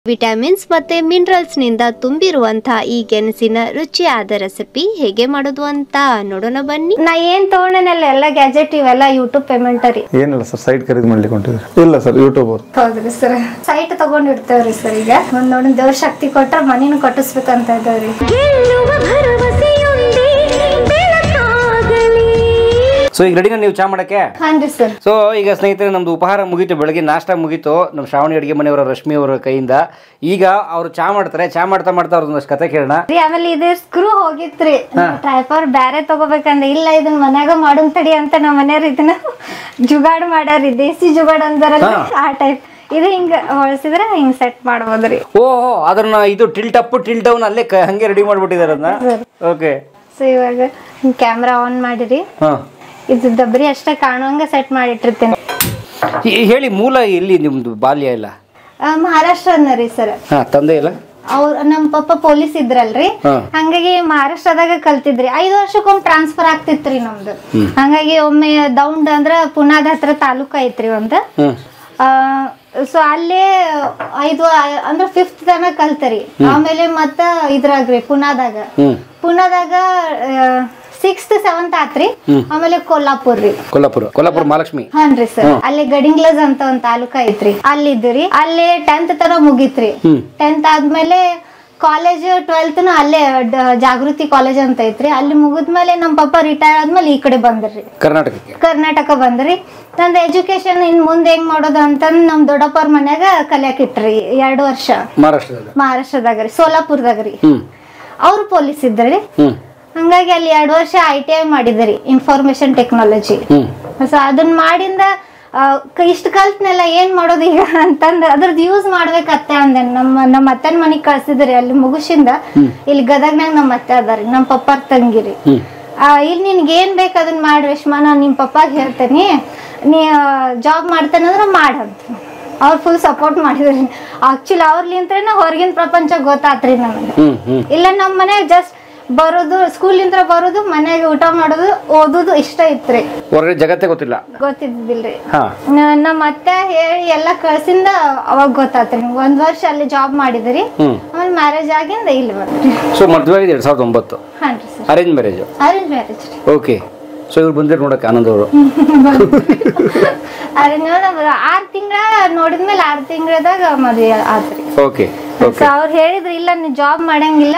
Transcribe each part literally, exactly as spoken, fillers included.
Vitamins ಮತ್ತೆ minerals ನಿಂದ ತುಂಬಿರುವಂತಹ ಈ ಗೆಣಸಿನ ರುಚಿಯಾದ ರೆಸಿಪಿ ಹೇಗೆ ಮಾಡೋದು ಅಂತ ನೋಡೋಣ ಬನ್ನಿ. ನಾ ಏನ್ ತಗೊಂಡೇನಲ್ಲ ಎಲ್ಲ ಗ್ಯಾಜೆಟ್ ಇವೆಲ್ಲ ಯೂಟ್ಯೂಬ್ ಪೇಮೆಂಟ್ ರೀ. ಏನಿಲ್ಲ ಸರ್, ಸೈಟ್ ಖರೀದಿ ಮಾಡ್ಲಿಕ್ಕೆ ಹೊಂಟಿದ್ರಿ? ಇಲ್ಲ ಸರ್, ಯೂಟ್ಯೂಬ್ ಅವ್ರು. ಹೌದ್ರಿ ಸರ್, ಸೈಟ್ ತಗೊಂಡಿರ್ತೇವ್ರಿ ಸರ್. ಈಗ ಒಂದ್ ನೋಡಿ ದೇವ್ರ ಶಕ್ತಿ ಕೊಟ್ರ ಮನಿನ ಕಟ್ಟಿಸ್ಬೇಕಂತ ಇದ್ದೇವ್ರಿ. ಸೊ ಈಗ ರೆಡಿನ ನೀವು ಚಾ ಮಾಡಕ್ಕೆ? ಹಾನ್ರಿ ಸರ್. ಸೊ ಈಗ ಸ್ನೇಹಿತರೆ, ನಮ್ದು ಉಪಹಾರ ಮುಗೀತು, ಬೆಳಗ್ಗೆ ನಾಷ್ಟ ಮುಗೀತು ನಮ್ಮ ಶ್ರಾವಣಿ ಅಡಿಗೆ ಮನೆಯವರ ರಶ್ಮಿ ಅವರ ಕೈಯಿಂದ. ಈಗ ಅವ್ರು ಚಾ ಮಾಡ್ತಾರೆ, ಚಾ ಮಾಡ್ತಾ ಮಾಡ್ತಾ ಅವ್ರದೊಂದಷ್ಟು ಕತೆ ಕೇಳೋಣ. ಆಮೇಲೆ ಇದು ಸ್ಕ್ರೂ ಹೋಗಿತ್ರಿ, ಟ್ರೈಪರ್ ಬ್ಯಾರೆ ತಗೋಬೇಕಂದ್ರೆ ಇಲ್ಲ ಇದನ್ನ ಮನ್ಯಾಗ ಮಾಡೋನ್ ತಡಿ ಅಂತ ನಮ್ಮ ಮನೆಯವ್ರ ಇದನ್ನ ಜುಗಾಡ್ ಮಾಡ್ಯಾರಿ, ದೇಸಿ ಜುಗಾಡ್ ಅಂತಾರಲ್ಲ ಆ ಟೈಪ್. ಇದು ಹಿಂಗ ಹೊಳ್ಸಿದ್ರೆ ಹಿಂಗ್ ಸೆಟ್ ಮಾಡ್ಬೋದ್ರಿ. ಓಹೋ, ಅದನ್ನ ಇದು ಟಿಲ್ಟ್ ಅಪ್ ಟಿಲ್ಟ್ ಡೌನ್ ಅಲ್ಲೇ ಹಂಗೆ ರೆಡಿ ಮಾಡ್ಬಿಟ್ಟಿದಾರ ಅದನ್ನ. ಓಕೆ, ಸೊ ಇವಾಗ ಕ್ಯಾಮ್ರಾ ಆನ್ ಮಾಡಿರಿ. ಹಾ, ಇದು ದಬ್ರಿ ಅಷ್ಟೇ ಕಾಣುವಂಗ ಸೆಟ್ ಮಾಡಿಟ್ಟಿರ್ತೇನೆ. ಹೇಳಿ, ಮೂಲ ಎಲ್ಲಿ ನಿಮ್ದು ಬಾಲ್ಯ ಎಲ್ಲ? ಮಹಾರಾಷ್ಟ್ರನ ರೀ ಸರ್. ಹಾ, ತಂದೆ ಇಲ್ಲ? ಅವ್ರ ನಮ್ ಪಪ್ಪ ಪೊಲೀಸ್ ಇದ್ರಲ್ರಿ, ಹಂಗಾಗಿ ಮಹಾರಾಷ್ಟ್ರದಾಗ ಕಲ್ತಿದ್ರಿ. ಐದು ವರ್ಷಕ್ಕೊಮ್ಮೆ ಟ್ರಾನ್ಸ್ಫರ್ ಆಗ್ತಿತ್ರಿ ನಮ್ದು. ಹಂಗಾಗಿ ಒಮ್ಮೆ ದೌಂಡ್ ಅಂದ್ರ ಪುನಾದ ಹತ್ರ ತಾಲೂಕ ಐತ್ರಿ ಒಂದು. ಸೊ ಅಲ್ಲೇ ಐದು ಅಂದ್ರ ಫಿಫ್ತ್ ತನಕ ಕಲ್ತರಿ. ಆಮೇಲೆ ಮತ್ತ ಇದ್ರಾಗ್ರಿ ಪುನಾದಾಗ ಪುನಾದಾಗ ಸಿಕ್ಸ್ತ್ ಸೆವೆಂತ್ ಆತ್ರಿ. ಆಮೇಲೆ ಕೊಲ್ಲಾಪುರ್ ರೀ, ಕೊಲ್ಲಾಪುರ ಕೊಲ್ಲಾಪುರ ಮಹಾಲಕ್ಷ್ಮಿ. ಹಾನ್ರಿ ಸರ್. ಅಲ್ಲಿ ಗಡಿಂಗ್ಲಜ್ ಅಂತ ಒಂದ್ ತಾಲೂಕ ಐತ್ರಿ, ಅಲ್ಲಿದ್ರಿ. ಅಲ್ಲೇ ಟೆಂತ್ ತರ ಮುಗಿತ್ರಿ. ಟೆಂತ್ ಆದ್ಮೇಲೆ ಕಾಲೇಜ್ ಟ್ವೆಲ್ತ್ ನು ಅಲ್ಲೇ ಜಾಗೃತಿ ಕಾಲೇಜ್ ಅಂತ ಐತ್ರಿ. ಅಲ್ಲಿ ಮುಗಿದ್ಮೇಲೆ ನಮ್ ಪಪ್ಪ ರಿಟೈರ್ ಆದ್ಮೇಲೆ ಈ ಕಡೆ ಬಂದ್ರಿ, ಕರ್ನಾಟಕಕ್ಕೆ ಕರ್ನಾಟಕ ಬಂದ್ರಿ. ನಂದ್ ಎಜುಕೇಶನ್ ಇನ್ ಮುಂದೆ ಹೆಂಗ್ ಮಾಡೋದು ಅಂತಂದ್ ನಮ್ ದೊಡ್ಡಪ್ಪರ ಮನ್ಯಾಗ ಕಲಿಯಾಕ್ ಇಟ್ರಿ ಎರಡು ವರ್ಷ ಮಹಾರಾಷ್ಟ್ರದಾಗ. ಮಹಾರಾಷ್ಟ್ರದಾಗ ರೀ, ಸೋಲಾಪುರದಾಗ ರೀ. ಅವ್ರು ಪೊಲೀಸ್ ಇದ್ರಿ. ಹಂಗಾಗಿ ಅಲ್ಲಿ ಎರಡು ವರ್ಷ ಐ ಟಿ ಐ ಮಾಡಿದ್ರಿ, ಇನ್ಫಾರ್ಮೇಶನ್ ಟೆಕ್ನಾಲಜಿ. ಸೊ ಅದನ್ನ ಮಾಡಿಂದ ಇಷ್ಟ ಕಲ್ತ್ನೆಲ್ಲ ಏನ್ ಮಾಡೋದು ಈಗ ಅಂತಂದ ಅದ್ರದ್ದು ಯೂಸ್ ಮಾಡ್ಬೇಕತ್ತೆ ಅಂದೆ. ನಮ್ಮ ನಮ್ಮ ಅತ್ತನ ಮನಿಗ್ ಕಳ್ಸಿದ್ರಿ. ಅಲ್ಲಿ ಮುಗಿಸಿಂದ ಇಲ್ಲಿ ಗದಗ್ನಾಗ ನಮ್ಮ ಅತ್ತೆ ಅದಾರಿ, ನಮ್ ಪಪ್ಪಾರ ತಂಗಿರಿ. ಆ ಇಲ್ಲಿ ನಿನ್ಗೆ ಏನ್ ಬೇಕು ಅದನ್ನ ಮಾಡಿ ರೇಷ್ಮಾ, ನಾನ್ ನಿಮ್ ಪಪ್ಪಾಗ ಹೇಳ್ತೇನಿ, ನೀ ಜಾಬ್ ಮಾಡ್ತೇನಂದ್ರ ಮಾಡಂತ ಅವ್ರು ಫುಲ್ ಸಪೋರ್ಟ್ ಮಾಡಿದ್ರಿ. ಆಕ್ಚುಲಿ ಅವ್ರಲಿಂತ್ರನ ಹೊರಗಿನ ಪ್ರಪಂಚ ಗೊತ್ತಾತ್ರಿ ನನಗೆ. ಇಲ್ಲ ನಮ್ ಮನ್ಯಾಗ ಜಸ್ಟ್ ಬರೋದು, ಸ್ಕೂಲಿಂದ ಬರೋದು, ಮನೆಯಾಗ ಊಟ ಮಾಡೋದು, ಓದೋದು ಇಷ್ಟ ಇತ್ರಿ. ಹೊರಗಡೆ ಜಗತ್ತೇ ಗೊತ್ತಿಲ್ಲ, ಗೊತ್ತಿದ್ದಿಲ್ರಿ. ನಮ್ಮ ಅತ್ತೆ ಹೇಳಿ ಎಲ್ಲಾ ಕಳ್ಸಿಂದ ಅವಾಗ ಗೊತ್ತಾತ್ರಿ. ಒಂದ್ ವರ್ಷ ಅಲ್ಲಿ ಜಾಬ್ ಮಾಡಿದ್ರಿ. ಆಮೇಲೆ ಮ್ಯಾರೇಜ್ ಆಗಿಂದ ಇಲ್ಲಿ ಬಂದ್ರಿ. ಸೊ ಮದುವೆ ಆಗಿದೆ ಎರಡ್ ಸಾವಿರದ ಒಂಬತ್ತು. ಹಾನ್ರಿ sir. Arrange marriage? Arrange marriage. Okay. So ಇವ್ರು ಬಂದಿರ್ ನೋಡಕ್ಕೆ ಆನಂದ್ ಅವರು? ಅರೇಂಜ್ ಆರ್ ತಿಂಗಳ ನೋಡಿದ್ಮೇಲೆ ಆರ್ ತಿಂಗಳದಾಗ ಮದ್ವೆ ಆತ್ರಿ. ಓಕೆ. ಸೊ ಅವ್ರು ಹೇಳಿದ್ರಿ, ಇಲ್ಲ ನೀವ್ ಜಾಬ್ ಮಾಡಂಗಿಲ್ಲ,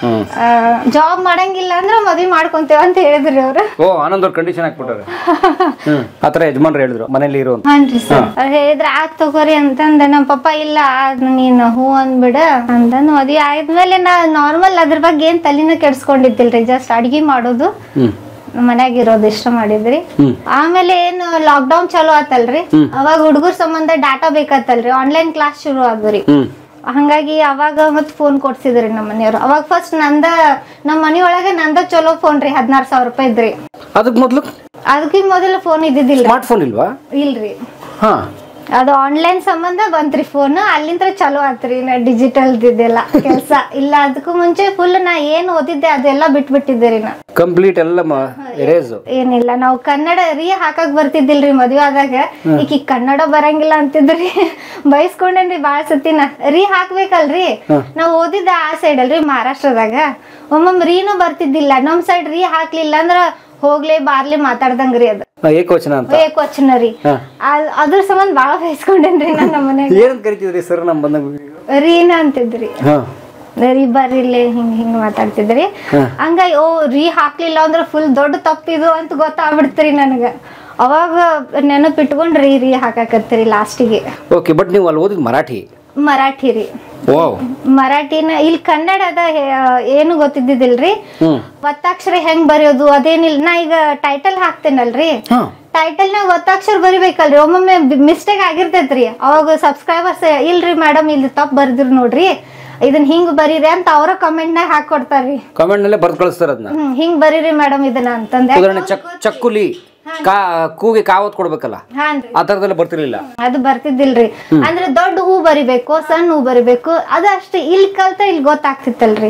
ಜಾಬ್ ಮಾಡಂಗಿಲ್ಲ ಅಂದ್ರ ಮದ್ವಿ ಮಾಡ್ಕೊಂತೇವ ಅಂತ ಹೇಳಿದ್ರಿ ಅವ್ರು. ಓ, ಆನಂದ್ ಅವ್ರ ಕಂಡೀಷನ್ ಹಾಕ್ಬಿಟ್ಟಾರೆ. ಆತರ ಯಜಮಾನ್ರು ಹೇಳಿದ್ರು ಮನೇಲಿ ಇರೋ. ಹಾನ್ರಿ ಸರ್. ಅವ್ರು ಹೇಳಿದ್ರ ಆತ್ ತಗೋರಿ ಅಂತಂದ. ನಮ್ ಪಪ್ಪ ಇಲ್ಲ ನೀನ್ ಹೂ ಅಂದ್ಬಿಡ ಅಂತಂದ್ ಮದ್ವಿ ಆದ್ಮೇಲೆ ನಾ ನಾರ್ಮಲ್ ಅದ್ರ ಬಗ್ಗೆ ಏನ್ ತಲಿನ ಕೆಡ್ಸ್ಕೊಂಡಿದ್ದಿಲ್ರಿ. ಜಸ್ಟ್ ಅಡ್ಗಿ ಮಾಡೋದು, ಮನ್ಯಾಗ ಇರೋದು ಇಷ್ಟ ಮಾಡಿದ್ರಿ. ಆಮೇಲೆ ಏನ್ ಲಾಕ್ ಡೌನ್ ಚಲೋ ಆತಲ್ರಿ, ಅವಾಗ ಹುಡುಗರ ಸಂಬಂಧ ಡಾಟಾ ಬೇಕತ್ತಲ್ರಿ, ಆನ್ಲೈನ್ ಕ್ಲಾಸ್ ಶುರು ಆದ್ರಿ. ಹಂಗಾಗಿ ಅವಾಗ ಮತ್ ಫೋನ್ ಕೊಡ್ಸಿದ್ರಿ ನಮ್ಮ ಮನೆಯವ್ರು. ಅವಾಗ ಫಸ್ಟ್ ನಂದ ನಮ್ ಮನಿಯೊಳಗೆ ನಂದ ಚಲೋ ಫೋನ್ ರೀ, ಹದಿನಾರು ಸಾವಿರ ರೂಪಾಯಿ ಇದ್ರಿ. ಅದಕ್ ಮೊದ್ಲು ಅದಕ್ಕೆ ಮೊದಲ ಫೋನ್ ಇದ್ದಿದ್ದಿಲ್ಲ, ಸ್ಮಾರ್ಟ್ ಫೋನ್ ಇಲ್ವಾ? ಇಲ್ರಿ. ಹಾ, ಅದು ಆನ್ಲೈನ್ ಸಂಬಂಧ ಬಂತ್ರಿ ಫೋನ್. ಅಲ್ಲಿಂದ ಚಲೋ ಆತ್ರಿ ಡಿಜಿಟಲ್ ಇದೆಲ್ಲ ಕೆಲ್ಸ. ಇಲ್ಲ ಅದಕ್ಕೂ ಮುಂಚೆ ಫುಲ್ ನಾ ಏನ್ ಓದಿದ್ದೆ ಅದೆಲ್ಲ ಬಿಟ್ಬಿಟ್ಟಿದ್ದೆ ರೀ. ನಾ ಕಂಪ್ಲೀಟ್ ಎಲ್ಲ ಎರೇಸ್. ಏನಿಲ್ಲ, ನಾವು ಕನ್ನಡ ರೀ ಹಾಕಕ್ ಬರ್ತಿದ್ದಿಲ್ರಿ. ಮದ್ವೆ ಆದಾಗ ಈಗ ಕನ್ನಡ ಬರಂಗಿಲ್ಲ ಅಂತಿದ್ರಿ, ಬೈಸ್ಕೊಂಡೇನ್ರಿ ಬಾಳ ಸತಿನ. ರೀ ಹಾಕ್ಬೇಕಲ್ರಿ, ನಾವ್ ಓದಿದ್ದ ಆ ಸೈಡ್ ಅಲ್ರಿ ಮಹಾರಾಷ್ಟ್ರದಾಗ. ಒಮ್ಮೊಮ್ಮೆ ರೀನು ಬರ್ತಿದ್ದಿಲ್ಲ ನಮ್ ಸೈಡ್. ರೀ ಹಾಕ್ಲಿಲ್ಲ ಅಂದ್ರ ಹೋಗ್ಲಿ ಬಾರ್ಲಿ ಮಾತಾಡ್ದಂಗ್ರಿ. ಅದು ಏಕವಚನ ಅಂತ. ಏಕವಚನ ರೀ. ಅದ್ರ ಸಂಬಂಧ ಬಾಳ ಬೈಸ್ಕೊಂಡೇನ್ರಿ ನಾನ್ ನಮ್ಮ ಮನ್ಯಾಗ. ಏನ್ ಕರಿತಿದ್ರಿ ಸರ್? ನಮ್ ಬಂದಾಗ ರೀನ ಅಂತಿದ್ರಿ, ರೀ ಬರ್ರಿಲ್ಲೇ ಹಿಂಗ್ ಹಿಂಗ್ ಮಾತಾಡ್ತಿದ್ರಿ. ಹಂಗಾಗಿ ಓ ರೀ ಹಾಕ್ಲಿಲ್ಲ ಅಂದ್ರ ಫುಲ್ ದೊಡ್ಡ ತಪ್ಪಿದು ಅಂತ ಗೊತ್ತಾಗ್ಬಿಡ್ತೀರಿ ನನಗ. ಅವಾಗ ನೆನಪಿಟ್ಕೊಂಡ್ರಿ ರೀ ಹಾಕಾಕತ್ತೀರಿ ಲಾಸ್ಟಿಗೆ. ಓಕೆ, ಬಟ್ ನೀವು ಅಲ್ಲಿ ಓದಿದ್ ಮರಾಠಿ? ಮರಾಠಿ ರೀ. ವಾವ್. ಮರಾಠಿನ ಇಲ್ಲಿ ಕನ್ನಡದ ಏನು ಗೊತ್ತಿದ್ದಿಲ್ರಿ. ಒತ್ತಾಕ್ಷರ ಹೆಂಗ್ ಬರೆಯೋದು ಅದೇನಿಲ್ಲ. ನಾ ಈಗ ಟೈಟಲ್ ಹಾಕ್ತೇನಲ್ರಿ, ಟೈಟಲ್ ನಾಗ ಒತ್ತಾಕ್ಷರ ಬರಿಬೇಕಲ್ರಿ. ಒಮ್ಮೊಮ್ಮೆ ಮಿಸ್ಟೇಕ್ ಆಗಿರ್ತೈತ್ರಿ. ಅವಾಗ ಸಬ್ಸ್ಕ್ರೈಬರ್ಸ್ ಇಲ್ರಿ ಮೇಡಮ್ ಇಲ್ಲಿ ತಪ್ಪ ಬರ್ದಿರ್ ನೋಡ್ರಿ, ಇದನ್ ಹಿಂಗ್ ಬರೀರಿ ಅಂತ ಅವ್ರ ಕಮೆಂಟ್ ನಾಗ ಹಾಕೊಡ್ತಾರ್ರಿ. ಕಮೆಂಟ್ ನಲ್ಲೇ ಬರ್ದ್ ಕಳಿಸ್ತಾರ ಅದನ್ನ. ಹ್ಮ್, ಹಿಂಗ್ ಬರೀರಿ ಮೇಡಮ್ ಇದನ್ನ ಅಂತಂದ್ರೆ. ಉದಾಹರಣೆ ಚಕ್ಕುಲಿ ಕೂಗೆ ಕಾವತ್ ಕೊಡ್ಬೇಕಲ್ಲ, ಆ ತರದೆಲ್ಲ ಬರ್ತಿರ್ಲಿಲ್ಲ. ಅದು ಬರ್ತಿದ್ದಿಲ್ರಿ. ಅಂದ್ರೆ ದೊಡ್ಡ ಹೂ ಬರಿಬೇಕು, ಸಣ್ಣ ಹೂ ಬರಿಬೇಕು, ಅದು ಅಷ್ಟೇ. ಇಲ್ಲಿ ಕಲ್ತ ಇಲ್ಲಿ ಗೊತ್ತಾಗ್ತಿತ್ತಲ್ರಿ.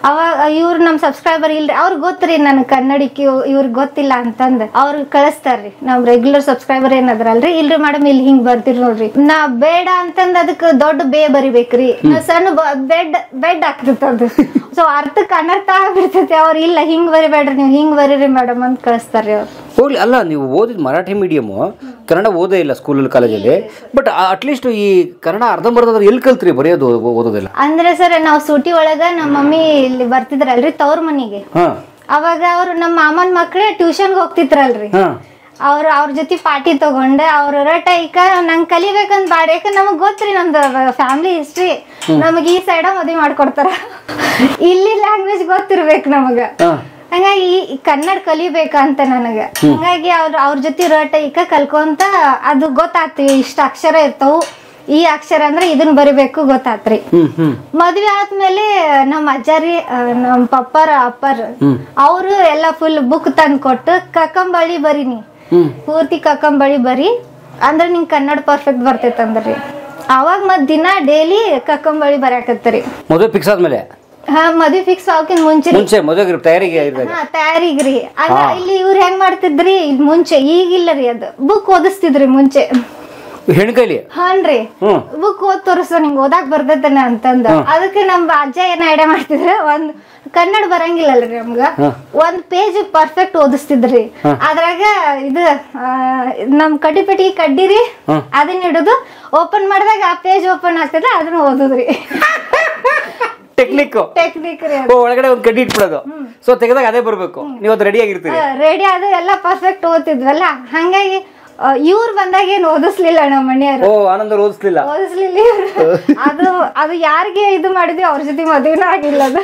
ಅವಾಗ ಇವ್ರು ನಮ್ ಸಬ್ಸ್ಕ್ರೈಬರ್ ಇಲ್ರಿ ಅವ್ರಿಗೆ ಗೊತ್ತ್ರಿ ನನ್ ಕನ್ನಡಿಕೆ ಇವ್ರಿಗೆ ಗೊತ್ತಿಲ್ಲ ಅಂತಂದ್ ಅವ್ರು ಕಳಿಸ್ತಾರ್ರಿ ನಮ್ ರೆಗ್ಯುಲರ್ ಸಬ್ಸ್ಕ್ರೈಬರ್ ಏನದ್ರಲ್ರಿ ಇಲ್ರಿ ಮೇಡಮ್ ಇಲ್ಲಿ ಹಿಂಗ್ ಬರ್ತೀರಿ ನೋಡ್ರಿ ನಾ ಬೇಡ ಅಂತಂದ್ ಅದಕ್ ದೊಡ್ಡ ಬೇ ಬರಿಬೇಕ್ರಿ ಸಣ್ಣ ಬೆಡ್ ಬೆಡ್ ಆಗ್ತಿರ್ತದ ಸೊ ಅರ್ಥಕ್ ಅನರ್ಥ ಆಗ್ಬಿಡ್ತೈತಿ ಅವ್ರ ಇಲ್ಲ ಹಿಂಗ್ ಬರಿಬೇಡ್ರಿ ನೀವು ಹಿಂಗ್ ಬರೀರಿ ಮೇಡಮ್ ಅಂತ ಕಳಿಸ್ತಾರ್ರಿ ಅವ್ರು. ಹೋಗ್ಲಿ, ಅಲ್ಲ ನೀವು ಓದಿದ ಮರಾಠಿ ಮೀಡಿಯಮು, ಕನ್ನಡ ಓದೇ ಇಲ್ಲ ಸ್ಕೂಲಲ್ಲಿ ಕಾಲೇಜಲ್ಲಿ, ಬಟ್ ಅಟ್ಲೀಸ್ಟ್ ಈ ಕನ್ನಡ ಅರ್ಧಂಬರ್ಧ ಎಲ್ಲಿ ಕಲ್ತ್ರಿ ಬರೆಯೋದು ಓದೋದಿಲ್ಲ? ಅಂದ್ರೆ ಸರ್ ನಾವ್ ಸೂಟಿ ಒಳಗ ನಮ್ಮ ಮಮ್ಮಿ ಇಲ್ಲಿ ಬರ್ತಿದ್ರಲ್ರಿ ತವ್ರ ಮನಿಗೆ, ಅವಾಗ ಅವ್ರು ನಮ್ಮ ಮಾಮನ್ ಮಕ್ಳೇ ಟ್ಯೂಷನ್ಗೆ ಹೋಗ್ತಿದ್ರಲ್ರಿ, ಅವ್ರ ಅವ್ರ ಜೊತೆ ಪಾರ್ಟಿ ತಗೊಂಡ ಅವ್ರ ರಟ ಈಗ ನಂಗ್ ಕಲಿಬೇಕಂತ ಬಾಡ ಯಾಕ ನಮಗ್ ಗೊತ್ತ್ರಿ ನಮ್ದು ಫ್ಯಾಮಿಲಿ ಹಿಸ್ಟ್ರಿ, ನಮಗ್ ಈ ಸೈಡ ಮದ್ವಿ ಮಾಡ್ಕೊಡ್ತಾರ, ಇಲ್ಲಿ ಲ್ಯಾಂಗ್ವೇಜ್ ಗೊತ್ತಿರ್ಬೇಕು ನಮಗ, ಹಂಗಾಗಿ ಕನ್ನಡ ಕಲಿಬೇಕಂತ ನನಗ, ಹಂಗಾಗಿ ಅವ್ರ ಅವ್ರ ಜೊತೆ ರಟ ಈಗ ಕಲ್ಕೊಂತ ಅದು ಗೊತ್ತಾಗ್ತಿವಿ ಇಷ್ಟ ಅಕ್ಷರ ಇರ್ತಾವು, ಈ ಅಕ್ಷರ ಅಂದ್ರೆ ಇದನ್ನ ಬರಿಬೇಕು ಗೊತ್ತಾತ್ರಿ. ಮದ್ವೆ ಆದ್ಮೇಲೆ ನಮ್ ಅಜ್ಜಾರಿ ನಮ್ ಪಪ್ಪರ ಅಪ್ಪರ್ ಅವ್ರು ಎಲ್ಲಾ ಫುಲ್ ಬುಕ್ ತಂದ್ ಕೊಟ್ಟು ಕಕ್ಕಂಬಳಿ ಬರೀನಿ ಪೂರ್ತಿ ಕಕ್ಕಂಬಳಿ ಬರಿ ಅಂದ್ರ ನಿಂಗ್ ಕನ್ನಡ ಪರ್ಫೆಕ್ಟ್ ಬರ್ತೈತ್ ಅಂದ್ರಿ. ಅವಾಗ ಮತ್ ದಿನ ಡೈಲಿ ಕಕ್ಕಂಬಳಿ ಬರಾಕತ್ತರಿ. ಮದುವೆ ಫಿಕ್ಸ್ ಆದ್ಮೇಲೆ? ಹಾ, ಮದ್ವಿ ಫಿಕ್ಸ್ ಆಗೋಕಿನ್ ಮುಂಚೆ ಮುಂಚೆ ಮದುವೆ ತಯಾರಿಗೆ ತಯಾರಿಗ್ರಿ. ಅದ ಇಲ್ಲಿ ಇವ್ರ ಹೆಂಗ್ ಮಾಡ್ತಿದ್ರಿ ಮುಂಚೆ, ಈಗಿಲ್ಲ ರೀ, ಅದು ಬುಕ್ ಓದಿಸ್ತಿದ್ರಿ ಮುಂಚೆ ಹೆಣ್ಕೈಲಿ. ಹಾನ್ರಿ, ಬುಕ್ ಓದ್ ತೋರಿಸ ನಿಂಗ್ ಓದಾಕ್ ಬರ್ತೈತನ ಅಂತಂದ. ಅದಕ್ಕೆ ನಮ್ ಅಜ್ಜ ಏನ್ ಐಡಿಯಾ ಮಾಡ್ತಿದ್ರ, ಒಂದ್ ಕನ್ನಡ ಬರಂಗಿಲ್ಲಲ್ರಿ ನಮ್ಗ, ಒಂದ್ ಪೇಜ್ ಪರ್ಫೆಕ್ಟ್ ಓದಿಸ್ತಿದ್ರಿ. ಅದ್ರಾಗ ಇದು ನಮ್ ಕಡ್ಡಿಪೆಟ್ಟಿ ಕಡ್ಡಿರಿ ಅದನ್ನ ಹಿಡುದು ಓಪನ್ ಮಾಡಿದಾಗ ಆ ಪೇಜ್ ಓಪನ್ ಆಗ್ತದ ಅದನ್ನ ಓದುದ್ರಿ. ಟೆಕ್ನಿಕ್ ಟೆಕ್ನಿಕ್ ರೀ, ಒಳಗಡೆ ಒಂದ್ ಕಡ್ಡಿ ಇಟ್ಬಿಡೋದು, ಸೊ ತೆಗೆದಾಗ ಅದೇ ಬರ್ಬೇಕು, ನೀವು ಅದು ರೆಡಿ ಆಗಿರ್ತೀರಿ. ರೆಡಿ ಅದು ಎಲ್ಲಾ ಪರ್ಫೆಕ್ಟ್ ಓದ್ತಿದ್ವಲ್ಲ, ಹಂಗಾಗಿ ಇವ್ರು ಬಂದಾಗ ಏನ್ ಓದಿಸ್ಲಿಲ್ಲ ನಮ್ಮ ಮನೆಯವರು. ಓ, ಆನಂದ ಓದಿಸ್ಲಿಲ್ಲ ಓದಿಸ್ಲಿಲ್ಲ ಅದು ಅದು ಯಾರಿಗೆ ಇದು ಮಾಡಿದ್ವಿ ಅವ್ರ ಜೊತೆ ಮದುವೆನೂ ಆಗಿಲ್ಲ ಅದು.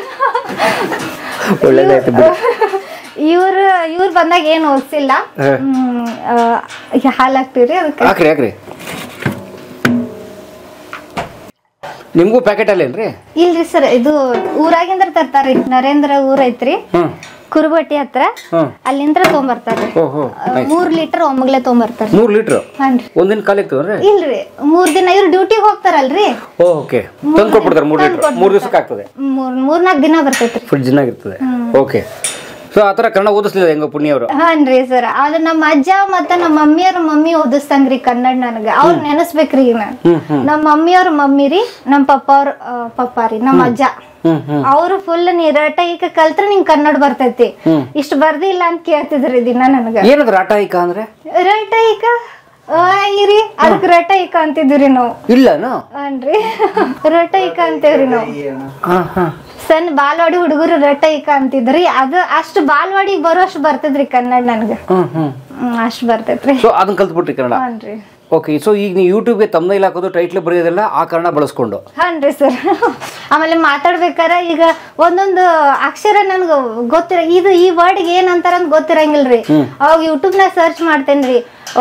ಇವ್ರು ಇವ್ರು ಬಂದಾಗ ಏನ್ ಓದಿಸಿಲ್ಲ, ಹಾಲ್ ಹಾಕ್ತಿವ್ರಿ ಅದಕ್ಕೆ. ಹಾಕ್ರಿ ಹಾಕ್ರಿ. ನಿಮ್ಗೂ ಪ್ಯಾಕೆಟ್ ಅಲ್ಲೇನ್ರಿ? ಇಲ್ರಿ ಸರ್, ಇದು ಊರಾಗಿಂದ್ರ ತರ್ತಾರ್ರಿ, ನರೇಂದ್ರ ಊರ್ ಐತ್ರಿ ಕುರುಬಟ್ಟಿ ಹತ್ರ, ಅಲ್ಲಿಂದ ತೊಗೊಂಬರ್ತಾರ್ರಿ. ಮೂರ್ ಲೀಟರ್ ಒಮ್ಮಗ್ಲೆ ತೊಗೊಂಬರ್ತಾರ. ಮೂರ್ ಲೀಟರ್ ಹಾನ್ರಿ. ಒಂದಿನ ಕಾಲ ಇರ್ತದ್ರಿ? ಇಲ್ರಿ, ಮೂರ್ ದಿನ ಇವ್ರು ಡ್ಯೂಟಿಗೆ ಹೋಗ್ತಾರಲ್ರಿ. ಓಕೆ, ತಂದು ಕೊಟ್ಬಿಡ್ತಾರ ಮೂರ್ ಲೀಟರ್, ಮೂರ್ ದಿವಸಕ್ಕೆ ಆಗ್ತದೆ, ಮೂರ್ ಮೂರ್ ನಾಲ್ಕು ದಿನ ಬರ್ತೈತ್ರಿ, ಫ್ರಿಡ್ಜ್ ಆಗಿರ್ತದೆ. ಓಕೆ, ಸೊ ಆತರ ಕನ್ನಡ ಓದಿಸ್ಲಿಲ್ಲ ಹೆಂಗ ಪುಣ್ಯ ಅವರು? ಹಾನ್ರಿ ಸರ್, ಅದು ನಮ್ಮ ಅಜ್ಜ ಮತ್ತ ನಮ್ಮ ಮಮ್ಮಿಯವ್ರ ಮಮ್ಮಿ ಓದಿಸ್ತಂಗ್ರಿ ಕನ್ನಡ ನನಗ. ಅವ್ರ ನೆನಸ್ಬೇಕ್ರಿ ನಾನ್. ನಮ್ಮ ಮಮ್ಮಿಯವ್ರ ಮಮ್ಮಿ ರೀ, ನಮ್ ಪಪ್ಪ ಅವ್ರ ಪಪ್ಪ ರೀ, ನಮ್ಮ ಅಜ್ಜ ಅವ್ರು ಫುಲ್ ನೀ ರಟ ಈಗ ಕಲ್ತ್ರ ನಿಂಗ್ ಕನ್ನಡ ಬರ್ತೈತಿ, ಇಷ್ಟ ಬರ್ದಿಲ್ಲ ಅಂತ ಕೇಳ್ತಿದ್ರಿ ದಿನ ನನಗ. ಏನದ ರಾಟ ಈಕ ಅಂದ್ರೆ? ರಟ ಈಗ ರೀ, ಅದಕ್ ರಟ ಈಕ ಅಂತಿದ್ವಿ ನಾವು. ಇಲ್ಲ ಹಾನ್ರಿ, ರಟ ಈಕ ಅಂತೇವ್ರಿ ನಾವು. ಸಣ್ಣ ಬಾಲ್ವಾಡಿ ಹುಡುಗರು ರಟ ಈಕ ಅಂತಿದ್ರಿ, ಅದು ಅಷ್ಟು ಬಾಲ್ವಾಡಿಗೆ ಬರೋ ಅಷ್ಟು ಬರ್ತದ್ರಿ ಕನ್ನಡ ನನ್ಗ, ಅಷ್ಟ್ ಬರ್ತೈತ್ರಿ. ಅದನ್ನ ಕಲ್ತ್ಬಿಟ್ರಿ ಕನ್ನಡ? ಹಾನ್ರಿ. ಓಕೆ, ಸೊ ಈಗ ನೀವು ಯೂಟ್ಯೂಬ್ಗೆ ತಮ್ಮನೇಲಿ ಹಾಕೋದು, ಟೈಟ್ಲ್ ಬರೆಯೋದೆಲ್ಲ ಆ ಕನ್ನಡ ಬಳಸ್ಕೊಂಡು? ಹಾನ್ರಿ ಸರ್. ಆಮೇಲೆ ಮಾತಾಡ್ಬೇಕಾರ ಈಗ ಒಂದೊಂದು ಅಕ್ಷರ ನನ್ಗ ಗೊತ್ತಿರ, ಇದು ಈ ವರ್ಡ್ಗೆ ಏನ್ ಅಂತಾರ ಅಂತ ಗೊತ್ತಿರಂಗಿಲ್ರಿ, ಅವಾಗ ಯೂಟ್ಯೂಬ್ ನಾಗ ಸರ್ಚ್ ಮಾಡ್ತೇನ್ರಿ.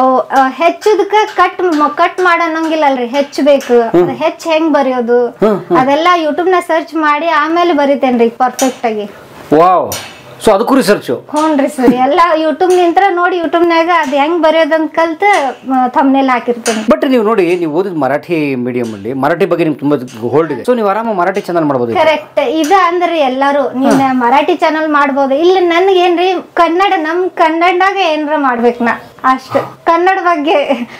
ಹೆಚ್ಚದಕ್ಕ ಕಟ್ ಕಟ್ ಮಾಡಂಗಿಲ್ಲಲ್ರಿ, ಹೆಚ್ಚಬೇಕು, ಹೆಚ್ಚ ಹೆಂಗ್ ಬರೆಯೋದು ಅದೆಲ್ಲ ಯೂಟ್ಯೂಬ್ ನಾಗ ಸರ್ಚ್ ಮಾಡಿ ಆಮೇಲೆ ಬರಿತೇನ್ರಿ ಪರ್ಫೆಕ್ಟ್ ಆಗಿ. ವಾವ್, ಸೊ ಅದಕ್ಕೂ ರಿಸರ್ಚ್? ಹ್ಞೂನ್ರಿ ಸರ್, ಎಲ್ಲ ಯೂಟ್ಯೂಬ್ ನಿಂತ್ರ ನೋಡಿ ಯೂಟ್ಯೂಬ್ನಾಗ ಅದ್ ಹೆಂಗ್ ಬರೆಯೋದಂತ ಕಲ್ತ ಥಂಬ್ನೇಲ್ ಹಾಕಿರ್ತೇನೆ. ಬಟ್ ನೀವು ನೋಡಿ, ನೀವು ಓದಿದ ಮರಾಠಿ ಮೀಡಿಯಂ ಅಲ್ಲಿ ಮರಾಠಿ ಬಗ್ಗೆ ನಿಮ್ಗೆ ತುಂಬಾ ಹೋಲ್ಡ್ ಇದೆ, ಸೊ ನೀವು ಆರಾಮ ಮರಾಠಿ ಚಾನಲ್ ಮಾಡ್ಬೋದು. ಕರೆಕ್ಟ್, ಇದ ಅಂದ್ರಿ ಎಲ್ಲಾರು ನೀನ್ ಮರಾಠಿ ಚಾನಲ್ ಮಾಡ್ಬೋದು. ಇಲ್ಲ ನನ್ಗೇನ್ರಿ ಕನ್ನಡ, ನಮ್ ಕನ್ನಡನಾಗ ಏನ್ರ ಮಾಡ್ಬೇಕ್ ನಾ, ಅಷ್ಟ ಕನ್ನಡ ಬಗ್ಗೆ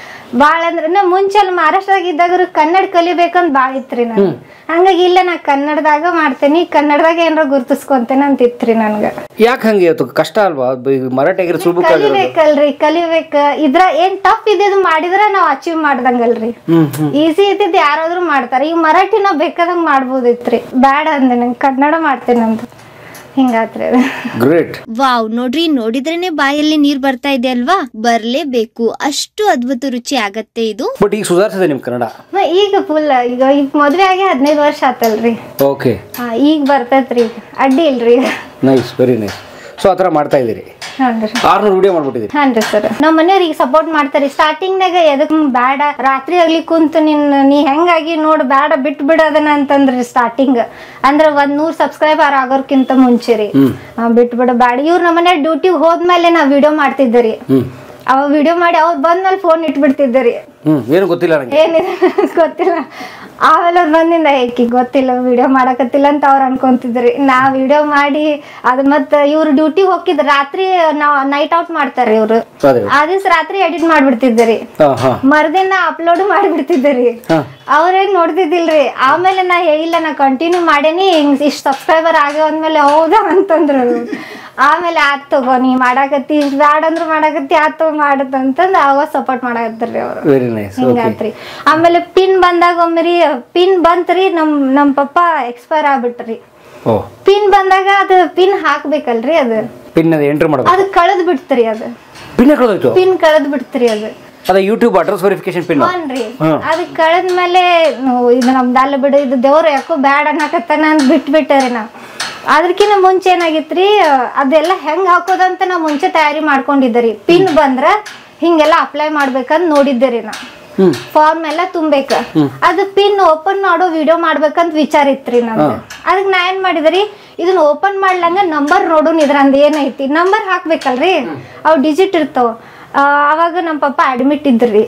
ಬಾಳ ಅಂದ್ರೆ ನಾ ಮುಂಚೆ ಅಲ್ಲಿ ಮಹಾರಾಷ್ಟ್ರದಾಗ ಇದ್ದಾಗ ಕನ್ನಡ ಕಲಿಬೇಕಂತ ಬಾಳ ಇತ್ರಿ ನನ್, ಹಂಗಾಗಿ ಇಲ್ಲ ನಾ ಕನ್ನಡದಾಗ ಮಾಡ್ತೇನಿ, ಕನ್ನಡದಾಗ ಏನಾರ ಗುರ್ತಿಸ್ಕೊಂತೇನೆ ಅಂತ ಇತ್ರಿ ನನ್ಗ. ಯಾಕೆ ಹಂಗೆ ಕಷ್ಟ ಅಲ್ವಾ ಮರಾಠಿ? ಕಲಿಬೇಕಲ್ರಿ, ಕಲಿಬೇಕ. ಇದ್ರ ಏನ್ ಟಫ್ ಇದೆ ಮಾಡಿದ್ರ ನಾವ್ ಅಚೀವ್ ಮಾಡ್ದಂಗಲ್ರಿ, ಈಸಿ ಇದ್ದಿದ್ ಯಾರಾದ್ರೂ ಮಾಡ್ತಾರ. ಈಗ ಮರಾಠಿ ನಾವ್ ಬೇಕಾದಂಗ ಮಾಡ್ಬೋದಿತ್ರಿ, ಬ್ಯಾಡ ಅಂದೆ ನಂಗೆ ಕನ್ನಡ ಮಾಡ್ತೇನೆ ಅಂತ, ಹಿಂಗಾತ್ರಿ. ಗ್ರೇಟ್. ವಾವ್, ನೋಡ್ರಿ, ನೋಡಿದ್ರೇನೆ ಬಾಯಲ್ಲಿ ನೀರ್ ಬರ್ತಾ ಇದೆ ಅಲ್ವಾ? ಬರ್ಲೇಬೇಕು, ಅಷ್ಟು ಅದ್ಭುತ ರುಚಿ ಆಗತ್ತೆ ಇದು. ಬಟ್ ಈಗ ಸುಧಾರಿಸಿದೆ ನಿಮ್ ಕನ್ನಡ? ಈಗ ಫುಲ್, ಈಗ ಈಗ ಮದ್ವೆ ಆಗಿ ಹದಿನೈದು ವರ್ಷ ಆತಲ್ರಿ. ಓಕೆ, ಈಗ ಬರ್ತೈತ್ರಿ, ಅಡ್ಡಿ ಇಲ್ರಿ. Nice, very nice. ಸೊ ಆತರ ಮಾಡ್ತಾ ಇದೀರಿ, ಆರ್ನೂರು ವಿಡಿಯೋ ಮಾಡ್ಬಿಟ್ಟಿದ್ರಿ. ಹಾನ್ರಿ ಸರ್, ನಮ್ಮ ಮನೆಯವ್ರಿಗೆ ಸಪೋರ್ಟ್ ಮಾಡ್ತಾರಿ. ಸ್ಟಾರ್ಟಿಂಗ್ ನಾಗ ಎದಕ್ ಬ್ಯಾಡ, ರಾತ್ರಿ ಆಗ್ಲಿ ಕುಂತು ನಿನ್ ನೀ ಹೆಂಗಾಗಿ ನೋಡ್ ಬ್ಯಾಡ ಬಿಟ್ ಬಿಡೋದನ್ನ ಅಂತಂದ್ರಿ ಸ್ಟಾರ್ಟಿಂಗ್. ಅಂದ್ರ ಒಂದ್ ನೂರ್ ಸಬ್ಸ್ಕ್ರೈಬರ್ ಆಗೋರ್ಕಿಂತ ಮುಂಚೆ ರೀ ಬಿಟ್ ಬಿಡ ಬ್ಯಾಡ. ಇವ್ರ ನಮ್ಮ ಮನೆ ಡ್ಯೂಟಿಗೆ ಹೋದ್ಮೇಲೆ ನಾವ್ ವಿಡಿಯೋ ಮಾಡ್ತಿದ್ದರಿ. ಅವ ವಿಡಿಯೋ ಮಾಡಿ ಅವ್ರು ಬಂದ್ಮೇಲೆ ಫೋನ್ ಇಟ್ಬಿಡ್ತಿದ್ದರಿ. ಹ್ಮ್ ಏನು ಗೊತ್ತಿಲ್ಲ ನನಗೆ. ಏನಿದೆ ಗೊತ್ತಿಲ್ಲ. ಆಮೇಲೆ ಅವ್ರು ಬಂದಿಂದ ಏಕಿ ಗೊತ್ತಿಲ್ಲ ವಿಡಿಯೋ ಮಾಡಕತ್ತಿಲ್ಲ ಅಂತ ಅವ್ರು ಅನ್ಕೊಂತಿದ್ರಿ. ನಾ ವಿಡಿಯೋ ಮಾಡಿ ಅದ್ ಮತ್ತ ಇವ್ರು ಡ್ಯೂಟಿ ಹೋಗಿದ್ ರಾತ್ರಿ ನಾವ್ ನೈಟ್ ಔಟ್ ಮಾಡ್ತಾರ್ರಿ ಇವ್ರು. ಆ ದಿವ್ಸ ರಾತ್ರಿ ಎಡಿಟ್ ಮಾಡ್ಬಿಡ್ತಿದ್ದರಿ, ಮರ್ದಿನ ಅಪ್ಲೋಡ್ ಮಾಡಿಬಿಡ್ತಿದ್ದರಿ. ಅವ್ರೇನ್ ನೋಡ್ತಿದ್ದಿಲ್ರಿ. ಆಮೇಲೆ ನಾ ಹೇಳಿಲ್ಲ, ನಾ ಕಂಟಿನ್ಯೂ ಮಾಡೇನಿ, ಹಿಂಗ್ ಇಷ್ಟ ಸಬ್ಸ್ಕ್ರೈಬರ್ ಆಗ್ಯಾವ ಅಂದ್ಮೇಲೆ ಹೌದಾ ಅಂತಂದ್ರು. ಆಮೇಲೆ ಆತ್ ತಗೋ ನೀ ಮಾಡಾಕತ್ತಿ, ಇಷ್ಟ ಬ್ಯಾಡ ಅಂದ್ರು ಮಾಡಾಕತ್ತಿ, ಆತ್ ತಗೋ ಮಾಡತ್ ಅಂತಂದ್ ಅವಾಗ ಸಪೋರ್ಟ್ ಮಾಡಾಕತ್ರಿ ಅವ್ರು. ಹಿಂಗಾತ್ರಿ. ಆಮೇಲೆ ಪಿನ್ ಬಂದಾಗ ಒಮ್ಮೆರಿ ಪಿನ್ ಬಂತ್ರಿ, ನಮ್ ನಮ್ ಪಪ್ಪ ಎಕ್ಸ್ಪೈರ್ ಆಗ್ಬಿಟ್ರಿ. ಪಿನ್ ಬಂದಾಗ ಅದು ಪಿನ್ ಹಾಕ್ಬೇಕಲ್ರಿ, ಅದು ಪಿನ್ ಎಂಟರ್ ಮಾಡಬೇಕು, ಅದು ಕಳೆದ್ ಬಿಡ್ತ್ರಿ. ಅದು ಪಿನ್ ಕಳೆದೋಯ್ತು, ಪಿನ್ ಕಳೆದ್ ಬಿಡ್ತ್ರಿ. ಅದು ಅದ ಯೂಟ್ಯೂಬ್ ಅಡ್ರೆಸ್ ವೆರಿಫಿಕೇಶನ್ ಪಿನ್ ಹ್ಞೂನ್ರಿ. ಅದ್ ಕಳೆದ್ಮೇಲೆ ಇದು ನಮ್ದು ಅಲ್ಲ ಬಿಡು, ಇದು ದೇವ್ರು ಯಾಕೋ ಬ್ಯಾಡ ಅನ್ನಕತ್ತಾನ ಅಂತ ಬಿಟ್ಬಿಟ್ಟರಿ ನಾ. ಅದಕ್ಕಿಂತ ಮುಂಚೆ ಏನಾಗಿತ್ರಿ, ಅದೆಲ್ಲ ಹೆಂಗ್ ಹಾಕೋದಂತ ನಾ ಮುಂಚೆ ತಯಾರಿ ಮಾಡ್ಕೊಂಡಿದ್ದರಿ. ಪಿನ್ ಬಂದ್ರ ಹಿಂಗೆಲ್ಲ ಅಪ್ಲೈ ಮಾಡ್ಬೇಕಂತ ನೋಡಿದ್ದರಿ ನಾ. ಫಾರ್ಮ್ ಎಲ್ಲ ತುಂಬೇಕ, ಅದು ಪಿನ್ ಓಪನ್ ಮಾಡೋ ವಿಡಿಯೋ ಮಾಡ್ಬೇಕಂತ ವಿಚಾರ ಇತ್ರಿ ನಂದು. ಅದಕ್ಕೆ ನಾ ಏನ್ ಮಾಡಿದ್ರಿ, ಇದನ್ನ ಓಪನ್ ಮಾಡ್ಲಂಗ ನಂಬರ್ ನೋಡೋನ್ ಇದ್ರಂದ ಏನೈತಿ, ನಂಬರ್ ಹಾಕ್ಬೇಕಲ್ರಿ, ಅವ್ ಡಿಜಿಟ್ ಇರ್ತಾವ. ಅವಾಗ ನಮ್ ಪಪ್ಪ ಅಡ್ಮಿಟ್ ಇದ್ರಿ,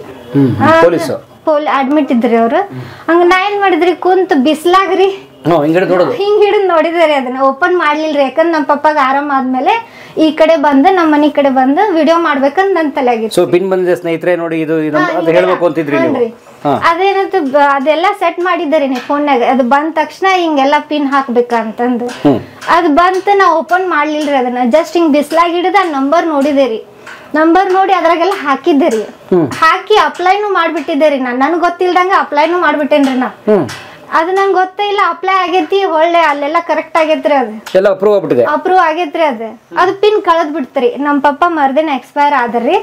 ಪೋಲ್ ಅಡ್ಮಿಟ್ ಇದ್ರಿ ಅವ್ರು. ಹಂಗ ನಾ ಏನ್ ಮಾಡಿದ್ರಿ, ಕುಂತ್ ಬಿಸ್ಲಾಗ್ರಿ ಹಿಂಗ್ ಹಿಡಿದ್ ನೋಡಿದ್ರಿ. ಅದನ್ನ ಓಪನ್ ಮಾಡ್ಲಿಲ್ರಿ, ಯಾಕಂದ್ರೆ ನಮ್ ಪಪ್ಪಾಗ ಆರಾಮ್ ಆದ್ಮೇಲೆ ಈ ಕಡೆ ಬಂದು ನಮ್ಮ ಮನಿ ಕಡೆ ಬಂದು ವಿಡಿಯೋ ಮಾಡ್ಬೇಕಂತ ನನ್ ತಲೆಯಾಗಿತ್ತು. ಸೊ ಪಿನ್ ಬಂದಿದೆ ಸ್ನೇಹಿತರೆ ನೋಡಿ, ಇದು ಹೇಳ್ಬೇಕು ಅಂತಿದ್ರಿ ನೀವು. ಅದೇನಂತ ಅದೆಲ್ಲ ಸೆಟ್ ಮಾಡಿದ್ದರಿ ನೀ ಫೋನ್ಯಾಗ. ಅದು ಬಂದ ತಕ್ಷಣ ಹಿಂಗೆಲ್ಲ ಪಿನ್ ಹಾಕ್ಬೇಕಂತಂದು ಅದ್ ಬಂತ. ನಾ ಓಪನ್ ಮಾಡ್ಲಿಲ್ರಿ ಅದನ್ನ, ಜಸ್ಟ್ ಹಿಂಗ್ ಬಿಸ್ಲಾಗಿ ಹಿಡಿದ ನಂಬರ್ ನೋಡಿದೇರಿ. ನಂಬರ್ ನೋಡಿ ಅದ್ರಾಗೆಲ್ಲ ಹಾಕಿದ್ದೇರಿ, ಹಾಕಿ ಅಪ್ಲೈನು ಮಾಡ್ಬಿಟ್ಟಿದ್ದೇರಿ. ನಾನ್ ನನ್ಗೆ ಗೊತ್ತಿಲ್ದಂಗ ಅಪ್ಲೈನು ಮಾಡ್ಬಿಟ್ಟೇನ್ರಿ ನಾ. ಅದು ನಂಗೆ ಗೊತ್ತೇ ಇಲ್ಲ, ಅಪ್ಲೈ ಆಗೇತಿ, ಒಳ್ಳೆ ಅಲ್ಲೆಲ್ಲ ಕರೆಕ್ಟ್ ಆಗೇತ್ರಿ. ಅದು ಎಲ್ಲ ಅಪ್ರೂವ್ ಆಗ್ಬಿಟ್ಟಿದೆ, ಅಪ್ರೂವ್ ಆಗೇತ್ರಿ. ಅದು ಅದು ಪಿನ್ ಕಳೆದ್ ಬಿಡ್ತ್ರಿ. ನಮ್ ಪಪ್ಪ ಮರ್ದಿನ ಎಕ್ಸ್ಪೈರ್ ಆದ್ರಿ,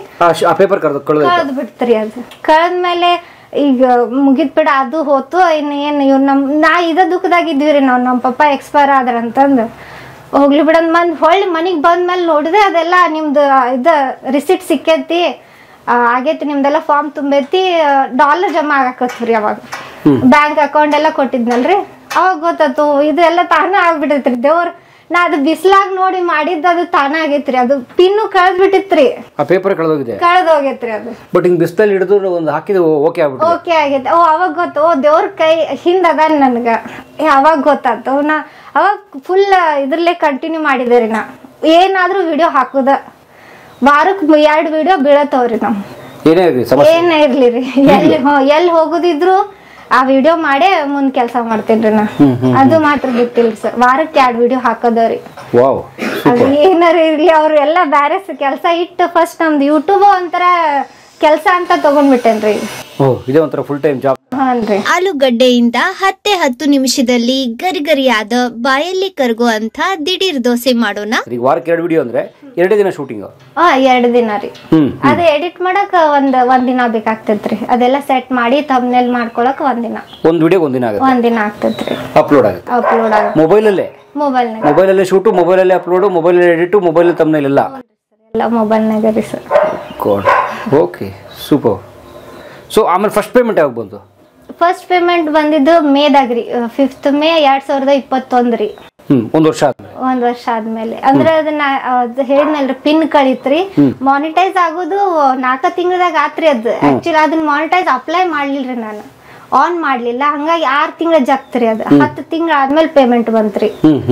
ಕಳೆದ್ ಬಿಡ್ತ್ರಿ. ಅದು ಕಳೆದ್ಮೇಲೆ ಈಗ ಮುಗಿದ್ ಬಿಡ, ಅದು ಹೋತು. ಇನ್ ಏನ್ ಇವ್ ನಮ್ ನಾ ಇದ ದುಃಖದಾಗಿದ್ವಿ ನಾವ್, ನಮ್ ಪಪ್ಪ ಎಕ್ಸ್ಪೈರ್ ಆದ್ರ ಅಂತಂದ್ ಹೋಗ್ಲಿ ಬಿಡಂದ್ ಬಂದ್ ಹೊಳ್ಳಿ ಮನಿಗ್ ಬಂದ್ಮೇಲೆ ನೋಡಿದೆ ಅದೆಲ್ಲ ನಿಮ್ದು ಇದ ರಿಸಿಟ್ ಸಿಕ್ಕೈತಿ, ಆಗೇತಿ, ನಿಮ್ದೆಲ್ಲ ಫಾರ್ಮ್ ತುಂಬೈತಿ, ಡಾಲರ್ ಜಮಾ ಆಗಾಕತ್ರಿ. ಅವಾಗ ಬ್ಯಾಂಕ್ ಅಕೌಂಟ್ ಎಲ್ಲ ಕೊಟ್ಟಿದ್ನಲ್ರಿ, ಅವಾಗ ಗೊತ್ತಾತು ಇದೆಲ್ಲ ತಾನ ಆಗ್ಬಿಟ್ಟೈತ್ರಿ. ದೇವ್ರ ನಾ ಅದು ಬಿಸ್ಲಾಗ್ ನೋಡಿ ಮಾಡಿದ್ದ, ಅದು ತಾನ ಆಗೈತ್ರಿ. ಅದು ಪಿನ್ನು ಕಳೆದ್ ಬಿಟ್ಟಿತ್ರಿ, ಪೇಪರ್ ಕಳೆದೋಗಿದೆ, ಕಳೆದ್ ಹೋಗೈತ್ರಿ. ಅದು ಬಟ್ ಹಿಂಗ್ ಬಿಸ್ಲಲ್ಲಿ ಹಿಡಿದು ಒಂದು ಹಾಕಿದ ಓಕೆ ಆಗ್ಬಿಟ್ಟು ಓಕೆ ಆಗೈತಿ. ಓ ಅವಾಗ ಗೊತ್ತು, ಓ ದೇವ್ರ ಕೈ ಹಿಂದ ಅದ ನನ್ಗ, ಅವಾಗ ಗೊತ್ತಾತು. ನಾ ಅವಾಗ ಫುಲ್ ಇದ್ರಲ್ಲೇ ಕಂಟಿನ್ಯೂ ಮಾಡಿದೇರಿ. ನಾ ಏನಾದ್ರೂ ವಿಡಿಯೋ ಹಾಕುದ, ವಾರಕ್ ಎರಡ್ ವಿಡಿಯೋ ಬೀಳತ್ತವ್ರಿ. ನಮ್ ಏನೇ ಇರ್ಲಿ ರೀ, ಎಲ್ಲಿ ಎಲ್ಲಿ ಹೋಗುದಿದ್ರು ಆ ವಿಡಿಯೋ ಮಾಡೇ ಮುಂದ್ ಕೆಲ್ಸ ಮಾಡ್ತೇನ್ರಿ ನಾ. ಅದು ಮಾತ್ರ ಗೊತ್ತಿಲ್ರಿ ಸರ್, ವಾರಕ್ಕೆ ಎರಡ್ ವಿಡಿಯೋ ಹಾಕೋದವ್ರಿ. ಅದು ಏನಾರ ಇರ್ಲಿ, ಅವ್ರು ಎಲ್ಲಾ ಬ್ಯಾರೆ ಕೆಲ್ಸ ಇಟ್ಟು ಫಸ್ಟ್ ನಮ್ದು ಯೂಟ್ಯೂಬ್ ಒಂಥರ ಕೆಲ್ಸ ಅಂತ ತಗೊಂಡ್ಬಿಟ್ಟೇನ್ರಿ. ಇದೇ ಒಂಥರ ಫುಲ್ ಟೈಮ್ ಜಾಬ್. ಆಲೂಗಡ್ಡೆಯಿಂದ ಹತ್ತೆ ಹತ್ತು ನಿಮಿಷದಲ್ಲಿ ಗರಿಗರಿಯಾದ ಬಾಯಲ್ಲಿ ಕರಗುವಂತ ದಿಢೀರ್ ದೋಸೆ ಮಾಡೋಣ. ವಾರಕ್ಕೆ ಎರಡು ವಿಡಿಯೋ ಅಂದ್ರೆ ಎರಡೇ ದಿನ ಶೂಟಿಂಗ್. ಹಾ ಎರಡು ದಿನ ರೀ. ಅದೇ ಎಡಿಟ್ ಮಾಡಕ್ ಒಂದ್ ಒಂದ್ ದಿನ ಬೇಕಾಗ್ತೈತ್ರಿ. ಅದೆಲ್ಲ ಸೆಟ್ ಮಾಡಿ ಥಂಬ್ನೇಲ್ ಮಾಡ್ಕೊಳಕ್ ಒಂದ್ ದಿನ, ಒಂದ್ ವಿಡಿಯೋ ಒಂದ್ ದಿನ ಆಗುತ್ತೆ, ಒಂದ್ ದಿನ ಆಗ್ತೈತ್ರಿ. ಅಪ್ಲೋಡ್ ಆಗುತ್ತೆ, ಅಪ್ಲೋಡ್ ಆಗುತ್ತೆ ಮೊಬೈಲ್ ಅಲ್ಲೇ. ಮೊಬೈಲ್ ನಾಗ ಮೊಬೈಲ್ ಅಲ್ಲೇ ಶೂಟು, ಮೊಬೈಲ್ ಅಲ್ಲೇ upload, mobile edit, mobile thumbnail ಎಲ್ಲ ಎಲ್ಲ ಮೊಬೈಲ್ ನಾಗ ರೀ ಸರ್. Okay super. ಸೊ ಆಮೇಲೆ ಫಸ್ಟ್ ಪೇಮೆಂಟ್ ಯಾವಾಗ ಬಂತು? ಫಸ್ಟ್ ಪೇಮೆಂಟ್ ಬಂದಿದ್ದು ಮೇದಾಗ್ರಿ, ಫಿಫ್ತ್ ಮೇ ಎರಡ್ ಸಾವಿರದ ಇಪ್ಪತ್ತೊಂದ್ರಿ. ಒಂದ್ ವರ್ಷ ಆದ್ಮೇಲೆ ಒಂದ್ ವರ್ಷ ಆದ್ಮೇಲೆ ಅಂದ್ರೆ ಅದನ್ನ ಹೇಳಿದ್ನಲ್ರಿ, ಪಿನ್ ಕಳಿತ್ರಿ. ಮಾನಿಟೈಸ್ ಆಗೋದು ನಾಲ್ಕ ತಿಂಗಳದಾಗ ಆತ್ರಿ. ಅದು ಆಕ್ಚುಲಿ ಅದನ್ನ ಮಾನಿಟೈಸ್ ಅಪ್ಲೈ ಮಾಡ್ಲಿಲ್ರಿ, ನಾನು ಆನ್ ಮಾಡ್ಲಿಲ್ಲ. ಹಂಗಾಗಿ ಆರ್ ತಿಂಗಳ ಜಗ್ತ್ರಿ. ಅದು ಹತ್ತು ತಿಂಗಳ ಆದ್ಮೇಲೆ ಪೇಮೆಂಟ್ ಬಂತ್ರಿ.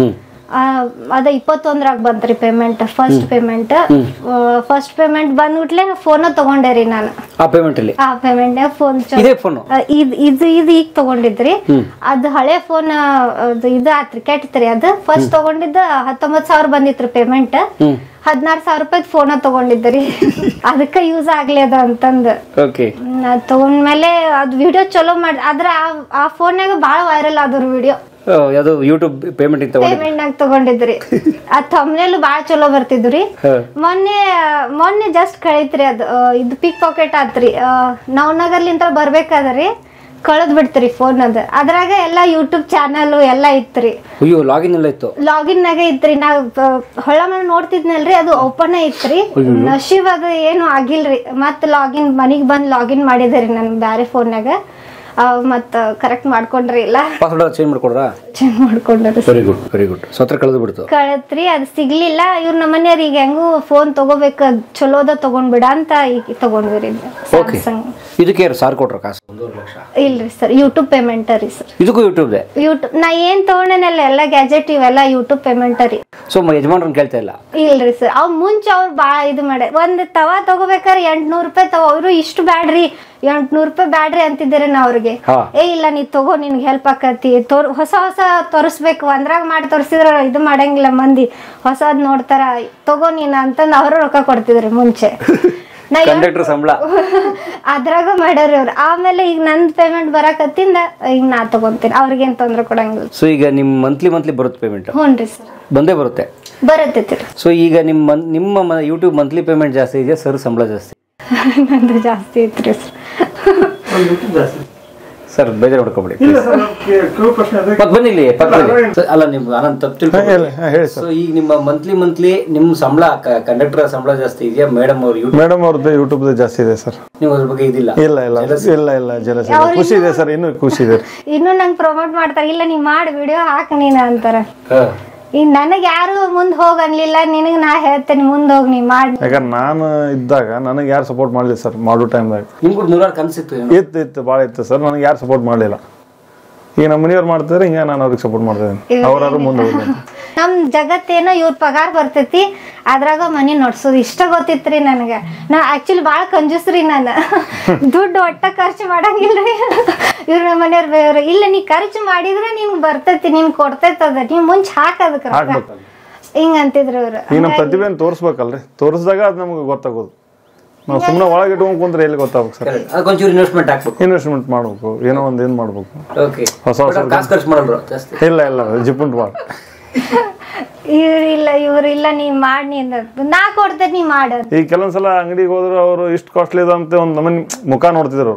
ಅದ ಇಪ್ಪತ್ತೊಂದ್ರಾಗ ಬಂತ್ರಿ payment, first payment. First payment ಬಂದ್ಬಿಟ್ಲೆ ಫೋನ್ ತಗೊಂಡೇರಿ ನಾನು. ಆ ಪೇಮೆಂಟ್ ಅಲ್ಲಿ ಆ ಪೇಮೆಂಟ್ ಫೋನ್ ಇದು ಇದು ಈಗ ತಗೊಂಡಿದ್ರಿ. ಅದು ಹಳೆ ಫೋನ್ ಇದು ಆತ್ರಿ, ಕೆಟ್ಟತ್ರಿ. ಅದು ಫಸ್ಟ್ ತಗೊಂಡಿದ್ದ ಹತ್ತೊಂಬತ್ ಸಾವಿರ ಬಂದಿತ್ರಿ ಪೇಮೆಂಟ್. ಹದಿನಾರು ಸಾವಿರ ರೂಪಾಯಿ ಫೋನ್ ತಗೊಂಡಿದ್ರಿ. ಅದಕ್ಕ ಯೂಸ್ ಆಗ್ಲಿ ಅದ ಅಂತಂದ್ ತಗೊಂಡ್ಮೇಲೆ ಅದ್ ವಿಡಿಯೋ ಚಲೋ ಮಾಡಿ. ಆದ್ರ ಆ ಫೋನ್ಯಾಗ ಬಾಳ ವೈರಲ್ ಆದ್ರು ವಿಡಿಯೋ. ಯೂಟ್ಯೂಬ್ ಪೇಮೆಂಟ್ ಪೇಮೆಂಟ್ ನಾಗ ತಗೊಂಡಿದ್ರಿ. ಆ ಥಂಬ್ನೇಲ್ ಬಾಳ ಚಲೋ ಬರ್ತಿದ್ರಿ. ಮೊನ್ನೆ ಮೊನ್ನೆ ಜಸ್ಟ್ ಕಳೀತ್ರಿ. ಅದು ಇದು ಪಿಕ್ ಪಾಕೆಟ್ ಆತ್ರಿ. ನವನಗರ್ಲಿಂತ ಬರ್ಬೇಕಾದ್ರಿ ಕಳದ್ ಬಿಡ್ತ್ರಿ ಫೋನ್. ಅದ ಅದ್ರಾಗ ಎಲ್ಲಾ ಯೂಟ್ಯೂಬ್ ಚಾನಲ್ ಎಲ್ಲಾ ಇತ್ರಿ. ಲಾಗಿನ್ ಎಲ್ಲ ಇತ್ತು, ಲಾಗಿನ್ ನಾಗ ಇತ್ರಿ. ನಾವ್ ಹೊಳ ಮನೆ ನೋಡ್ತಿದ್ನಲ್ರಿ, ಅದು ಓಪನ್ ಇತ್ರಿ. ನಶೀವ್ ಅದು ಏನು ಆಗಿಲ್ರಿ. ಮತ್ ಲಾಗಿನ್ ಮನಿಗ್ ಬಂದ್ ಲಾಗಿನ್ ಮಾಡಿದ್ರಿ ನನ್ ಬ್ಯಾರೆ ಫೋನ್ಯಾಗ. ಮತ್ತ ಕರೆಕ್ಟ್ ಮಾಡ್ಕೊಂಡ್ರಿ ಇಲ್ಲ ಪಾಸ್ವರ್ಡ್ ಚೇಂಜ್ ಮಾಡ್ಕೊಡ್ರಾ? ಚೇಂಜ್ ಮಾಡ್ಕೊಂಡ್ರಿ. Very good very good. ಸತ್ರ ಕಳೆದು ಬಿಡ್ತು. ಕಳತ್ರಿ ಅದು ಸಿಗ್ಲಿಲ್ಲ. ಇವ್ರ ನಮ್ಮ ಮನೆಯವ್ರ ಈಗ ಹೆಂಗೂ ಫೋನ್ ತಗೋಬೇಕ ಚಲೋದ ತಗೊಂಡ್ಬಿಡ ಅಂತ ಈಗ ತಗೊಂಡ್ವಿ. ಓಕೆ. ಇದಕ್ಕೆ ಸಾರ್ ಕೊಟ್ರ ಕಾಸು? ಒಂದೂವರೆ ಲಕ್ಷ ಇಲ್ರಿ ಸರ್, ಯೂಟ್ಯೂಬ್ ಪೇಮೆಂಟ್ ರೀ ಸರ್. ಇದಕ್ಕೂ ಯೂಟ್ಯೂಬ್ ದೇ? ಯೂಟ್ಯೂಬ್ ನಾ ಏನ್ ತಗೊಂಡೇನಲ್ಲ ಎಲ್ಲ ಗ್ಯಾಜೆಟ್ ಇವೆಲ್ಲ ಯೂಟ್ಯೂಬ್ ಪೇಮೆಂಟ್ ರೀ. ಸೊ ಯಜಮಾನ್ರನ್ನ ಕೇಳ್ತಾ ಇಲ್ಲ? ಇಲ್ರಿ ಸರ್, ಅವ್ ಮುಂಚೆ ಅವ್ರು ಬಾಳ ಇದು ಮಾಡ ಒಂದ್ ತವಾ ತಗೋಬೇಕಾರೆ ಎಂಟ್ನೂರ್ ರೂಪಾಯಿ ತಗೋ. ಅವ್ರು ಇಷ್ಟು ಬ್ಯಾಡ್ರಿ ಎಂಟ್ನೂರ್ ರೂಪಾಯಿ ಬ್ಯಾಡ್ರಿ ಅಂತಿದ್ದೀರಿ ನಾ ಅವ್ರಿಗೆ. ಏ ಇಲ್ಲ ನೀ ತಗೋ, ನಿನ್ಗೆ ಹೆಲ್ಪ್ ಆಕತಿ. ತೋರ್ ಹೊಸ ಹೊಸ ತೋರಿಸ್ಬೇಕು, ಒಂದ್ರಾಗ ಮಾಡಿ ತೋರಿಸಿದ್ರ ಇದು ಮಾಡಂಗಿಲ್ಲ ಮಂದಿ, ಹೊಸದ್ ನೋಡ್ತಾರ, ತಗೋ ನೀನ್ ಅಂತಂದ್ ಅವರು ರೊಕ್ಕ ಕೊಡ್ತಿದ್ರಿ ಮುಂಚೆ. ಸಂಬಳ ಅದ್ರಾಗ ಮಾಡ್ಯಾರ ಅವ್ರು. ಆಮೇಲೆ ಈಗ ನಂದ್ ಪೇಮೆಂಟ್ ಬರಾಕತ್ತಿಂದ ಈಗ ನಾ ತಗೊಂತೀನಿ, ಅವ್ರಿಗೇನ್ ತೊಂದ್ರೆ ಕೊಡಂಗಿಲ್ಲ. ಸೊ ಈಗ ನಿಮ್ ಮಂತ್ಲಿ ಮಂತ್ಲಿ ಬರುತ್ತೆ ಪೇಮೆಂಟ್? ಹ್ಞೂನ್ರಿ ಸರ್, ಬಂದೇ ಬರುತ್ತೆ ಬರತ್ತೈತಿ. ಸೊ ಈಗ ನಿಮ್ಮ ನಿಮ್ಮ ಯೂಟ್ಯೂಬ್ ಮಂತ್ಲಿ ಪೇಮೆಂಟ್ ಜಾಸ್ತಿ ಇದೆಯಾ ಸರ್, ಸಂಬಳ ಜಾಸ್ತಿ? ನಂದು ಜಾಸ್ತಿ ಐತ್ರಿ ಸರ್. ಸರ್ ಬೇಜಾರು ಮಾಡ್ಕೊಬೇಡಿ ಮತ್ತೆ ಬನ್ನಿ ಇಲ್ಲಿ ಅಲ್ಲ ನಿಮ್ಗೆ ಆನಂದ್ ತಪ್ಪು ತಿಳ್ಕೊಳ್ಳಿ. ಸೊ ಈಗ ನಿಮ್ಮ ಮಂತ್ಲಿ ಮಂತ್ಲಿ ನಿಮ್ ಸಂಬಳ ಕಂಡಕ್ಟರ್ ಸಂಬಳ ಜಾಸ್ತಿ ಇದೆಯಾ ಮೇಡಮ್ ಅವ್ರ ಮೇಡಮ್ ಅವ್ರದ್ದು ಯೂಟ್ಯೂಬ್ ಜಾಸ್ತಿ ಇದೆ ಸರ್? ನೀವು ಅದ್ರ ಬಗ್ಗೆ ಇದಿಲ್ಲ? ಇಲ್ಲ ಇಲ್ಲ ಇಲ್ಲ ಇಲ್ಲ ಜಲಸಿ ಖುಷಿ ಇದೆ ಸರ್, ಇನ್ನೂ ಖುಷಿ ಇದೆ. ಇನ್ನು ನಂಗೆ ಪ್ರಮೋಟ್ ಮಾಡ್ತಾರೆ, ಇಲ್ಲ ನೀ ಮಾಡಿ ವಿಡಿಯೋ ಹಾಕ ನೀನ ಅಂತಾರ. ಈಗ ನನಗೆ ಯಾರು ಮುಂದ್ ಹೋಗ್ ಅನ್ಲಿಲ್ಲ, ನಿನಗ್ ನಾ ಹೇಳ್ತೇನೆ ಮುಂದ್ ಹೋಗ್ ನೀ ಮಾಡಿ. ಯಾಕಂದ್ರೆ ನಾನು ಇದ್ದಾಗ ನನಗೆ ಯಾರು ಸಪೋರ್ಟ್ ಮಾಡ್ಲಿಲ್ಲ ಸರ್. ಮಾಡೋ ಟೈಮ್ದಾಗ ನಿಮ್ಗೂ ನೂರಾರು ಕನ್ಸಿತ್ತು? ಇತ್ತು ಇತ್ತು ಭಾಳ ಇತ್ತು ಸರ್, ನನಗೆ ಯಾರು ಸಪೋರ್ಟ್ ಮಾಡಲಿಲ್ಲ. ಈಗ ನಮ್ಮ ಮನೆಯವ್ರು ಮಾಡ್ತಾರೆ, ಹಿಂಗ ನಾನು ಅವ್ರಿಗೆ ಸಪೋರ್ಟ್ ಮಾಡ್ತಾ ಇದ್ದೀನಿ. ಅವ್ರಾದ್ರು ಮುಂದೆ ಹೋಗಿ ನಮ್ ಜಗತ್ತೇನೋ ಇವ್ರ ಪಗಾರ ಬರ್ತೈತಿ, ಅದ್ರಾಗ ಮನಿ ನಡ್ಸೋದು ಇಷ್ಟ ಗೊತ್ತಿತ್ರಿ ನನಗೆ. ನಾ ಆಕ್ಚುಲಿ ಬಾಳ ಕಂಜೂಸ್ರಿ ನಾನು, ದುಡ್ಡು ಒಟ್ಟ ಖರ್ಚು ಮಾಡಂಗಿಲ್ರಿ. ಇವ್ರ ನಮ್ಮ ಮನೆಯವ್ರ ಬೇವ್ರು ಇಲ್ಲ ನೀ ಖರ್ಚು ಮಾಡಿದ್ರೆ ನಿನ್ಗೆ ಬರ್ತೈತಿ, ನಿನ್ ಕೊಡ್ತೈತದ, ನೀವ್ ಮುಂಚೆ ಹಾಕದಕ್ಕೆ ಹಿಂಗ ಅಂತಿದ್ರು ಇವ್ರು. ಈಗ ನಮ್ಮ ಪ್ರತಿಭೆಯನ್ನು ತೋರಿಸ್ಬೇಕಲ್ರಿ, ತೋರಿಸಿದಾಗ ಅದು ನಮ್ಗೆ ಗೊತ್ತಾಗೋದು. ನಾವು ಸುಮ್ಮನೆ ಒಳಗೆ ಇಟ್ಕೊಂಡ್ ಕುಂತ್ರೆ ಎಲ್ಲಿ ಗೊತ್ತಾಗ್ಬೇಕು ಸರ್? ಅದಕ್ಕೊಂಚೂರು ಇನ್ವೆಸ್ಟ್ಮೆಂಟ್ ಹಾಕ್ಬೇಕು, ಇನ್ವೆಸ್ಟ್ಮೆಂಟ್ ಮಾಡ್ಬೇಕು, ಏನೋ ಒಂದ್ ಏನ್ ಮಾಡ್ಬೇಕು. ಹೊಸ ಹೊಸ ಕಾಸು ಖರ್ಚು ಮಾಡಲ್ರು ಜಾಸ್ತಿ? ಇಲ್ಲ ಇಲ್ಲ ಜಿಪ್ಪುಂಟ್ ಮಾಡ. ಇವ್ರಿಲ್ಲ ಇವ್ರಿಲ್ಲ ನೀ ಮಾಡಿ, ನೀ ನಾ ಕೊಡ್ತೇನೆ ನೀ ಮಾಡ. ಈಗ ಕೆಲವೊಂದ್ಸಲ ಅಂಗಡಿಗೆ ಹೋದ್ರು ಅವ್ರು ಇಷ್ಟು ಕಾಸ್ಟ್ಲಿ ಇದೆ ಅಂತ ಒಂದ್ ನಮ್ಮನ್ ಮುಖ ನೋಡ್ತಿದ್ರು,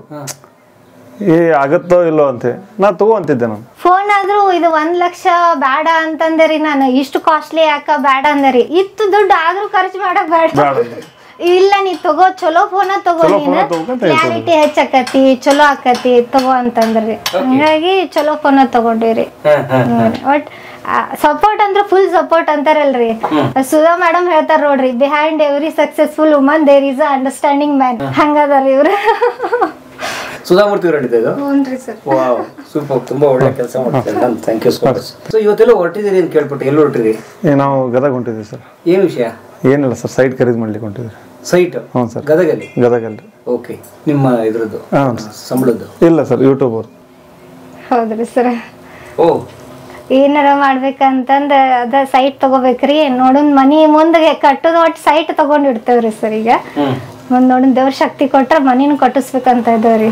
ಏ ಆಗತ್ತೋ ಇಲ್ಲೋ ಅಂತ. ನಾ ತಗೋ ಅಂತಿದ್ದೆ ನಾನು. ಫೋನ್ ಆದ್ರೂ ಇದು ಒಂದ್ ಲಕ್ಷ ಬೇಡ ಅಂತಂದರಿ, ನಾನು ಇಷ್ಟು ಕಾಸ್ಟ್ಲಿ ಯಾಕ ಬೇಡ ಅಂದರಿ. ಇತ್ತು ದುಡ್ಡು ಆದ್ರೂ ಖರ್ಚು ಮಾಡಕ್ ಬೇಡ. ಇಲ್ಲ ನೀ ತಗೋ ಚಲೋ ಫೋನ ತಗೋ, ನೀನು ಕ್ಲಾರಿಟಿ ಹೆಚ್ಚಾಕತಿ, ಚಲೋ ಆಕತಿ, ತಗೋ ಅಂತಂದ್ರಿ. ಹಂಗಾಗಿ ಚಲೋ ಫೋನ ತಗೊಂಡಿರಿ. ಬಟ್ ಸಪೋರ್ಟ್ ಅಂದ್ರೆ ಫುಲ್ ಸಪೋರ್ಟ್ ಅಂತಾರಲ್ರಿ, ಸುಧಾ ಮೇಡಮ್ ಹೇಳ್ತಾರ ನೋಡ್ರಿ, behind every successful woman there is a understanding man. ಹಂಗದಾರಿ ಇವ್ರು. ಸುಧಾಮೂರ್ತಿ ಅವರು ಹೇಳಿದ್ದು. ಹ್ಞೂನ್ರಿ ಸರ್. ವಾವ್ ಸೂಪರ್, ತುಂಬಾ ಒಳ್ಳೆ ಕೆಲಸ ಮಾಡ್ತೀರಾ. Thank you so much. So ಇವತ್ತೆಲ್ಲ ಹೊರಟಿದ್ದೀರಿ ಅಂತ ಕೇಳ್ಬಿಟ್ಟು, ಎಲ್ಲಿ ಹೊರಟಿರಿ? ನಾವು ಗದಗ ಹೊಂಟಿದ್ವಿ ಸರ್. ಏನ್ ವಿಷಯ? ಏನಿಲ್ಲ ಸರ್, ಸೈಟ್ ಖರೀದಿ ಮಾಡ್ಲಿಕ್ಕೆ ಹೊಂಟಿದ್ವಿ. ಸೈಟ್? ಹ್ಞೂ ಸರ್. ಗದಗಲ್ಲಿ? ಗದಗಲ್ಲಿ. ಓಕೆ. ನಿಮ್ಮ ಇದ್ರದ್ದು ಸಂಬಳದ್ದು? ಇಲ್ಲ ಸರ್, ಯೂಟ್ಯೂಬ್ ಅವ್ರು. ಹೌದ್ರಿ ಸರ್. ಓ ಏನಾರ ಮಾಡ್ಬೇಕಂತಂದ ಅದ ಸೈಟ್ ತಗೋಬೇಕ್ರಿ. ನೋಡೋನ್ ಮನಿ ಮುಂದೆ ಕಟ್ಟೋದ್ ಒಟ್ಟು ಸೈಟ್ ತಗೊಂಡ್ ಇಡ್ತೇವ್ರಿ ಸರ್. ಈಗ ಮುಂದ್ ನೋಡೋನ್ ದೇವ್ರ ಶಕ್ತಿ ಕೊಟ್ರ ಮನಿನ ಕಟ್ಟಿಸ್ಬೇಕಂತ ಇದೇವ್ರಿ.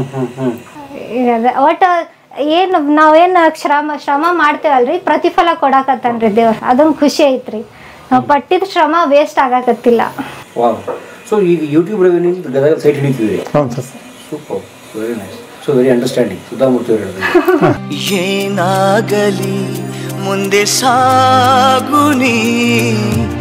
ಈಗ ಅದ ಒಟ್ಟ ಏನ್ ನಾವೇನ್ ಶ್ರಮ ಶ್ರಮ ಮಾಡ್ತೇವಲ್ರಿ, ಪ್ರತಿಫಲ ಕೊಡಾಕತ್ತನ್ರಿ ದೇವ್ರ, ಅದೊಂದ್ ಖುಷಿ ಐತ್ರಿ. ನಾವ್ ಪಟ್ಟಿದ ಶ್ರಮ ವೇಸ್ಟ್ ಆಗಾಕತ್ತಿಲ್ಲ. ಸೊ ಈಗ ಯೂಟ್ಯೂಬ್ ರೆವೆನ್ಯೂ ಗದಗ ಸೈಟ್ ಹಿಡಿತಿದ್ರಿ? ಹೌದು sir. Super, very nice. So very understanding Sudha Murthy ಅವರು ಹೇಳಿದ್ರು. ಏನಾಗಲಿ ಮುಂದೆ ಸಾಗುನಿ